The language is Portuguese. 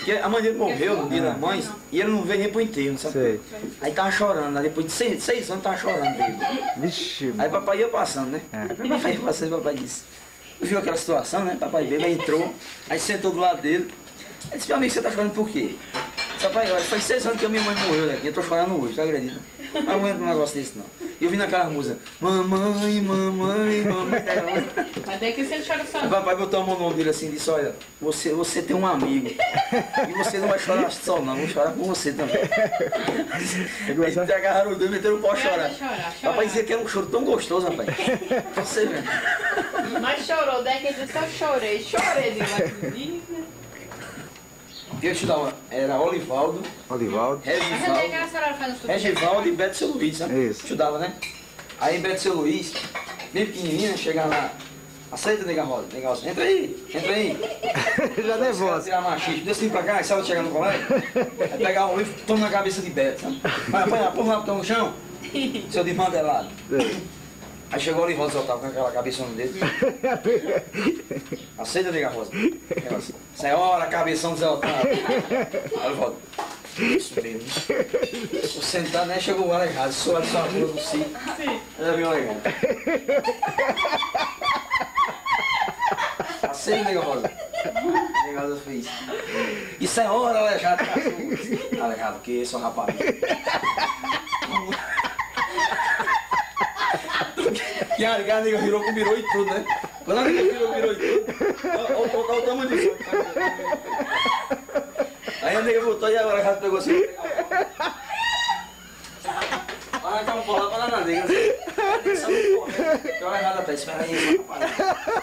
Porque a mãe dele morreu no dia das mães e ele não veio nem pro enterro, sabe? Sei. Aí tava chorando, aí depois de 6 anos tava chorando dele. Vixe, Aí papai ia passando, né? É. Aí papai ia passando e papai disse. Viu aquela situação, né? Papai veio, aí entrou, aí sentou do lado dele. Aí disse, meu amigo, você tá chorando por quê? Disse, papai, olha, faz 6 anos que a minha mãe morreu daqui, eu tô chorando hoje, tu acredita? Mas não aguento um negócio desse não. E eu vi naquela música, mamãe, mamãe, mamãe. Mas daí que você chora só. Aí papai botou a mão no ombro dele assim e disse, olha, você tem um amigo. E você não vai chorar só não, vou chorar com você também. Aí agarraram os dois e meteram o pau a chorar. Papai dizia que era um choro tão gostoso, rapaz. Você vê. Mas chorou, daí que ele disse, eu chorei de Eu te dar uma, era Olivaldo, Olivaldo. Regivaldo e Beto Seu Luiz, sabe? Isso. Estudava, né? Aí Beto Seu Luiz, bem pequenininha, chega lá, aceita, nega Rosa, nega Rosa, entra aí. Já nervosa. Tirar machismo, deixa assim pra cá, e sabe chegar no colégio? Aí pegar um livro, toma na cabeça de Beto, sabe? Vai apanhar, põe lá no chão, seu desmantelado. Aí chegou o Olivaldo Zotávio com aquela cabeçona dele. Aceita, nega Rosa. Senhora, cabeção do Zé Otávio. Aí Olivaldo. Isso mesmo. O sentado, né? Chegou o Aleijado, suado de sua rua no sítio. Já viu o Aleijado. Aceita, nega Rosa. Nega Rosa fez. E senhora, Aleijado, cachorro. Aleijado, que isso, rapaz? E a nega virou e tudo, né? Quando a nega virou e tudo, olha o tamanho do sonho. Aí a nega voltou e agora a casa pegou assim. Vai arrancar um pau lá pra lá na nega. Essa não corre. Tem hora errada atrás, espera aí, rapaz.